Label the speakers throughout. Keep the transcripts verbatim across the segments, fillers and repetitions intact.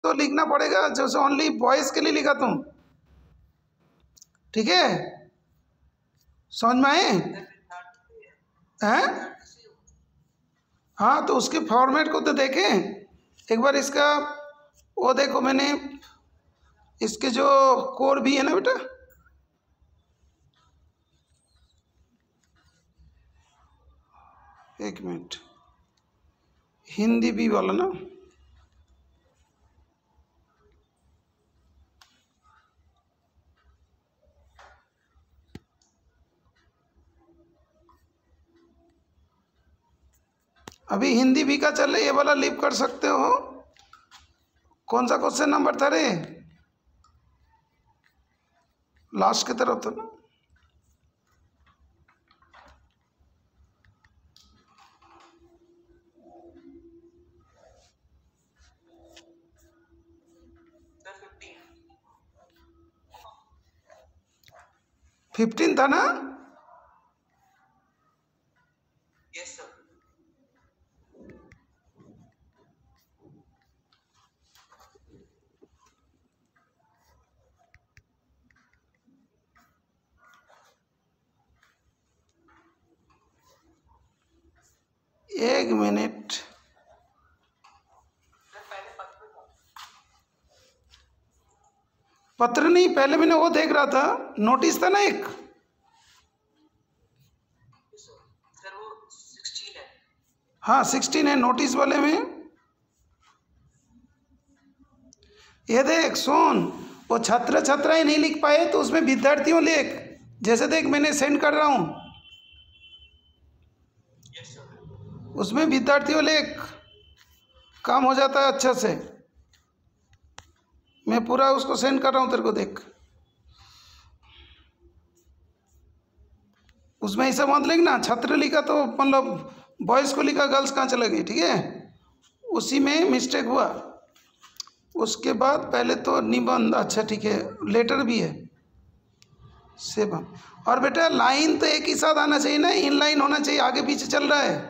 Speaker 1: तो लिखना पड़ेगा, जैसे ओनली बॉयज़ के लिए लिखा तुम, ठीक है? समझ में आए हैं? हाँ, तो उसके फॉर्मेट को तो देखें एक बार। इसका वो देखो, मैंने इसके जो कोर भी है ना बेटा, एक मिनट, हिंदी भी वाला ना, अभी हिंदी भी का चल रहा है, ये वाला लीव कर सकते हो। कौन सा क्वेश्चन नंबर था रे? लास्ट की तरफ था ना। फिफ्टीन था ना?
Speaker 2: Yes sir.
Speaker 1: एक मिनट, पत्र नहीं, पहले मैंने वो देख रहा था, नोटिस था ना एक।
Speaker 2: सर वो सिक्सटीन है।
Speaker 1: हाँ सिक्सटीन है नोटिस वाले में। ये देख सुन, वो छात्र छात्राएं नहीं लिख पाए तो उसमें विद्यार्थियों लिख, जैसे देख मैंने सेंड कर रहा हूँ,
Speaker 2: यस सर।
Speaker 1: उसमें विद्यार्थियों लिख, काम हो जाता है अच्छा से। मैं पूरा उसको सेंड कर रहा हूँ तेरे को, देख उसमें ऐसा मत लिखना, छात्र लिखा तो मतलब बॉयज़ को लिखा, गर्ल्स कहाँ चला गई, ठीक है? उसी में मिस्टेक हुआ। उसके बाद पहले तो निबंध, अच्छा ठीक है, लेटर भी है सेवन। और बेटा लाइन तो एक ही साथ आना चाहिए ना, इन लाइन होना चाहिए, आगे पीछे चल रहा है।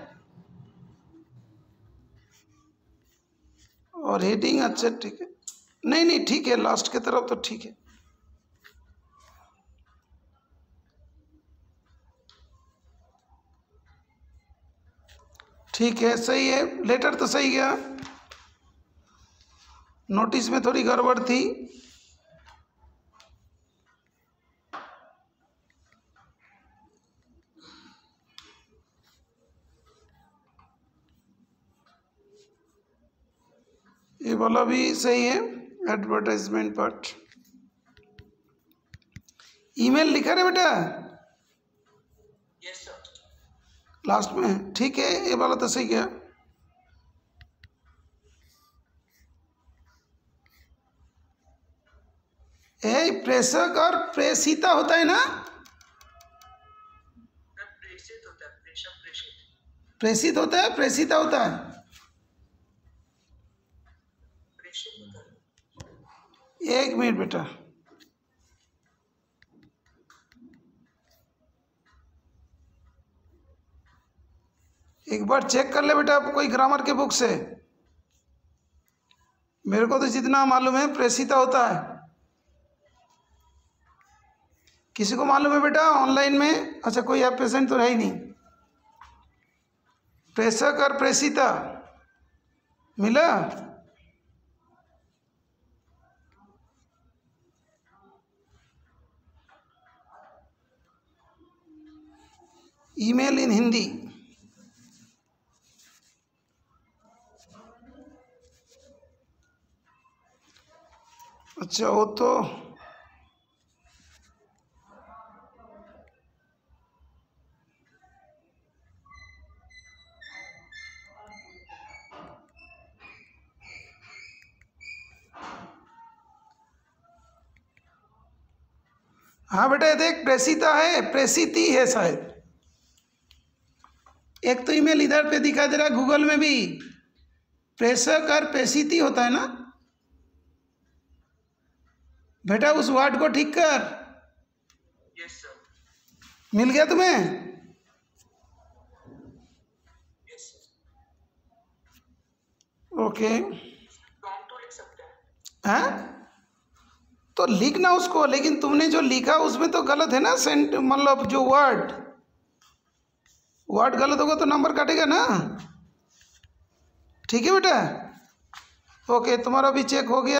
Speaker 1: और हेडिंग अच्छा ठीक है, नहीं नहीं ठीक है, लास्ट के तरफ तो ठीक है। ठीक है, सही है, लेटर तो सही गया, नोटिस में थोड़ी गड़बड़ थी। ये वाला भी सही है, एडवर्टाइजमेंट पार्ट। ईमेल लिखा रे बेटा
Speaker 2: यस सर।
Speaker 1: लास्ट में, ठीक है, ये वाला तो सही गया। ए प्रेषक और प्रेषिता होता है ना?
Speaker 2: प्रेषित होता है, प्रेषक प्रेषित।
Speaker 1: प्रेषित होता है, प्रेषिता होता है?
Speaker 2: प्रेषित होता है।
Speaker 1: एक मिनट बेटा, एक बार चेक कर ले बेटा कोई ग्रामर के बुक से। मेरे को तो जितना मालूम है प्रेषिता होता है। किसी को मालूम है बेटा ऑनलाइन में? अच्छा कोई ऐप पेशेंट तो है ही नहीं। प्रेषक और प्रेषिता मिला? ईमेल इन हिंदी, अच्छा वो तो हाँ बेटा ये देख, प्रेषिता है, प्रेषिती है शायद। एक तो ईमेल इधर पे दिखा दे रहा है गूगल में भी, प्रेषक और प्रेषिती होता है ना बेटा। उस वर्ड को ठीक कर।
Speaker 2: Yes sir.
Speaker 1: मिल गया तुम्हें?
Speaker 2: Yes sir.
Speaker 1: ओके,
Speaker 2: प्रॉम्प्ट तो लिख सकते हैं।
Speaker 1: हैं? तो लिखना उसको, लेकिन तुमने जो लिखा उसमें तो गलत है ना, सेंट मतलब जो वर्ड वर्ड गलत होगा तो नंबर काटेगा ना। ठीक है बेटा, ओके, तुम्हारा भी चेक हो गया।